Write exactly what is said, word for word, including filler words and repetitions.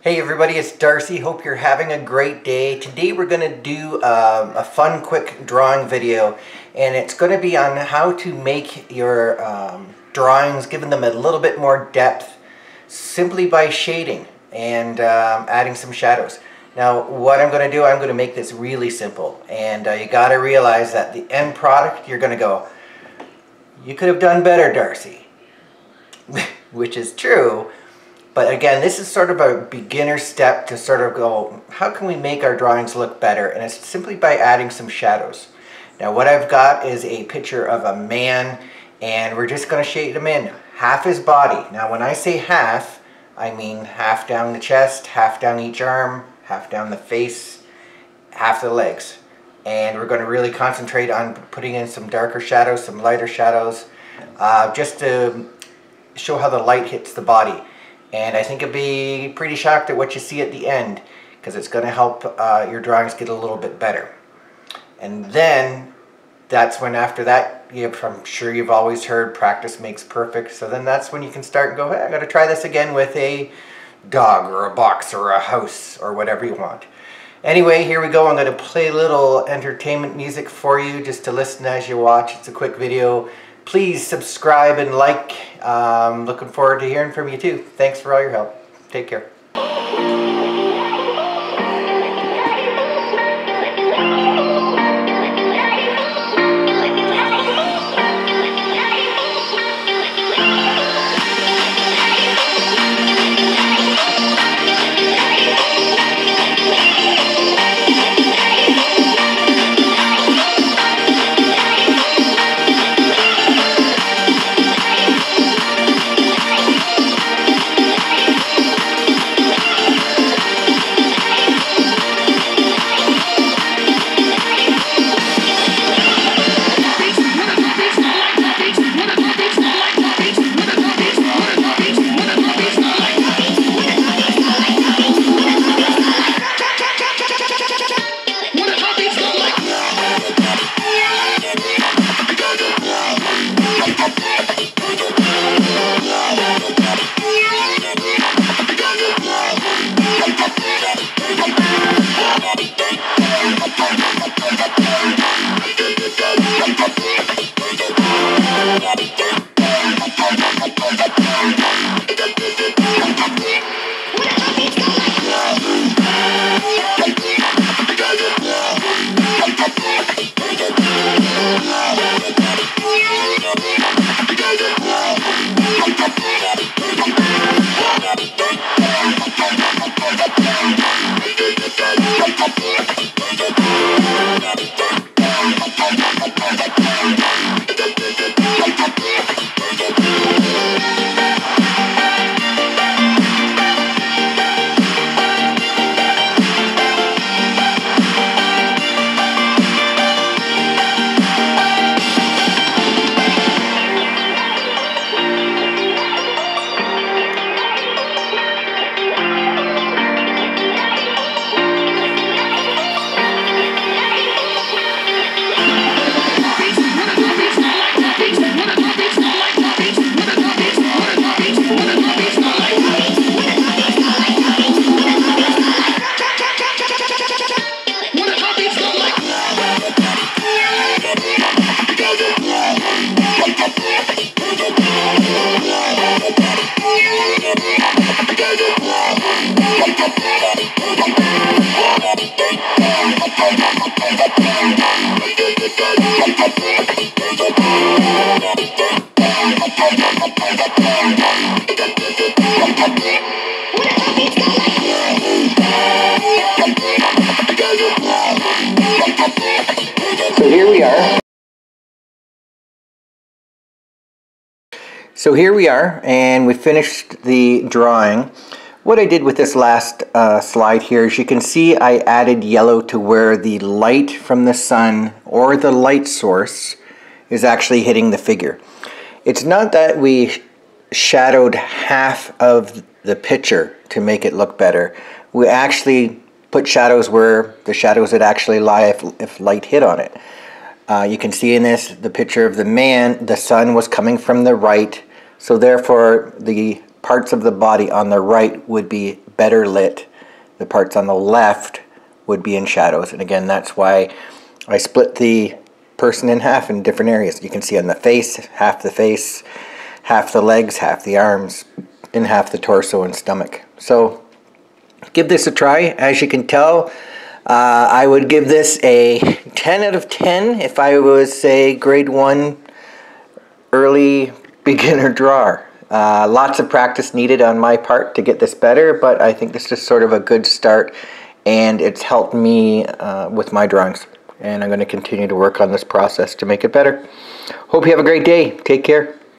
Hey everybody, it's Darcy. Hope you're having a great day. Today we're going to do um, a fun quick drawing video, and it's going to be on how to make your um, drawings, giving them a little bit more depth simply by shading and um, adding some shadows. Now what I'm going to do, I'm going to make this really simple, and uh, you got to realize that the end product, you're going to go, you could have done better, Darcy. Which is true. But again, this is sort of a beginner step to sort of go, how can we make our drawings look better? And it's simply by adding some shadows. Now what I've got is a picture of a man, and we're just going to shade him in. Half his body. Now when I say half, I mean half down the chest, half down each arm, half down the face, half the legs. And we're going to really concentrate on putting in some darker shadows, some lighter shadows, uh, just to show how the light hits the body. And I think you'll be pretty shocked at what you see at the end, because it's going to help uh, your drawings get a little bit better. And then that's when, after that, you've, I'm sure you've always heard practice makes perfect. So then that's when you can start and go, hey, I got to try this again with a dog or a box or a house or whatever you want. Anyway, here we go. I'm going to play a little entertainment music for you just to listen as you watch. It's a quick video. Please subscribe and like. Um, looking forward to hearing from you too. Thanks for all your help. Take care. So here we are. So here we are, and we finished the drawing. What I did with this last uh, slide here is, you can see I added yellow to where the light from the sun or the light source is actually hitting the figure. It's not that we shadowed half of the picture to make it look better. We actually put shadows where the shadows would actually lie if, if light hit on it. Uh, you can see in this the picture of the man, the sun was coming from the right, so therefore the parts of the body on the right would be better lit. The parts on the left would be in shadows. And again, that's why I split the person in half in different areas. You can see on the face, half the face, half the legs, half the arms, and half the torso and stomach. So give this a try. As you can tell, uh, I would give this a ten out of ten if I was, say, grade one early beginner drawer. Uh, lots of practice needed on my part to get this better, but I think this is sort of a good start, and it's helped me uh, with my drawings. And I'm going to continue to work on this process to make it better. Hope you have a great day. Take care.